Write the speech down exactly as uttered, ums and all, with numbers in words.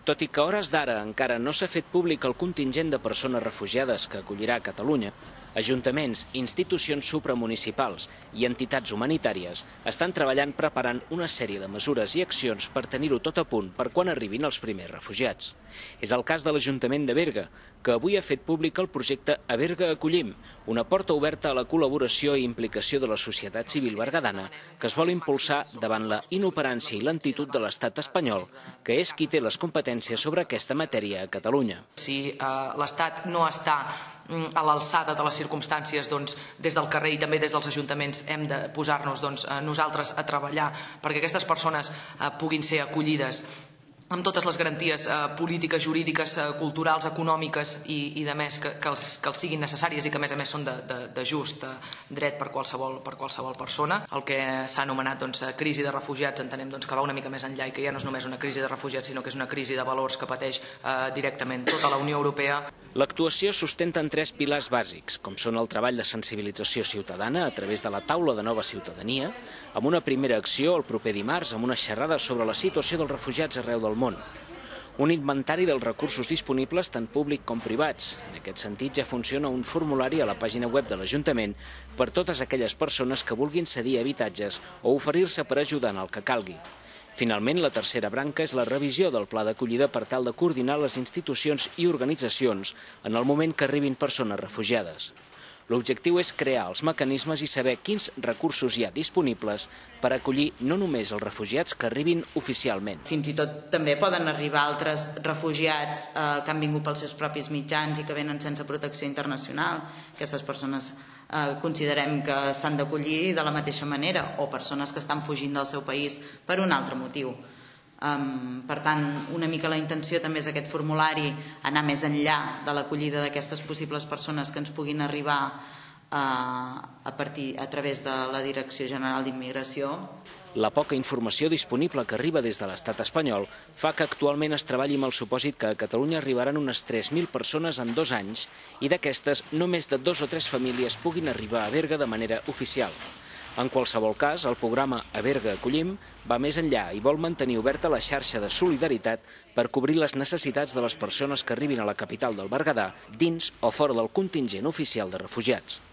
Tot i que a hores d'ara encara no s'ha fet públic el contingent de persones refugiades que acollirà a Catalunya, ajuntaments, institucions supramunicipals i entitats humanitàries estan treballant preparant una sèrie de mesures i accions per tenir-ho tot a punt per quan arribin els primers refugiats. És el cas de l'Ajuntament de Berga, que avui ha fet públic el projecte A Berga Acollim, una porta oberta a la col·laboració i implicació de la societat civil bergadana que es vol impulsar davant la inoperància i lentitud de l'estat espanyol, que és qui té les competències sobre aquesta matèria a Catalunya. Si eh, l'Estat no està a l'alçada de les circumstàncies, doncs, des del carrer i també des dels ajuntaments hem de posar-nos doncs, nosaltres a treballar perquè aquestes persones eh, puguin ser acollides amb totes les garanties eh, polítiques, jurídiques, eh, culturals, econòmiques i, i de més que, que, els, que els siguin necessàries i que a més a més són de, de, de just eh, dret per qualsevol, per qualsevol persona. El que s'ha anomenat doncs, crisi de refugiats entenem doncs, que va una mica més enllà i que ja no és només una crisi de refugiats sinó que és una crisi de valors que pateix eh, directament tota la Unió Europea. L'actuació sustenta en tres pilars bàsics, com són el treball de sensibilització ciutadana a través de la taula de nova ciutadania, amb una primera acció el proper dimarts amb una xerrada sobre la situació dels refugiats arreu del món. Un inventari dels recursos disponibles tant públic com privats. En aquest sentit ja funciona un formulari a la pàgina web de l'Ajuntament per totes aquelles persones que vulguin cedir habitatges o oferir-se per ajudar en el que calgui. Finalment, la tercera branca és la revisió del pla d'acollida per tal de coordinar les institucions i organitzacions en el moment que arribin persones refugiades. L'objectiu és crear els mecanismes i saber quins recursos hi ha disponibles per acollir no només els refugiats que arribin oficialment. Fins i tot també poden arribar altres refugiats eh, que han vingut pels seus propis mitjans i que venen sense protecció internacional. Aquestes persones eh, considerem que s'han d'acollir de la mateixa manera, o persones que estan fugint del seu país per un altre motiu. Um, per tant, una mica la intenció també és aquest formulari anar més enllà de l'acollida d'aquestes possibles persones que ens puguin arribar uh, a, partir, a través de la Direcció General d'Immigració. La poca informació disponible que arriba des de l'estat espanyol fa que actualment es treballi amb el supòsit que a Catalunya arribaran unes tres mil persones en dos anys i d'aquestes només de dos o tres famílies puguin arribar a Berga de manera oficial. En qualsevol cas, el programa A Berga Acollim va més enllà i vol mantenir oberta la xarxa de solidaritat per cobrir les necessitats de les persones que arribin a la capital del Berguedà dins o fora del contingent oficial de refugiats.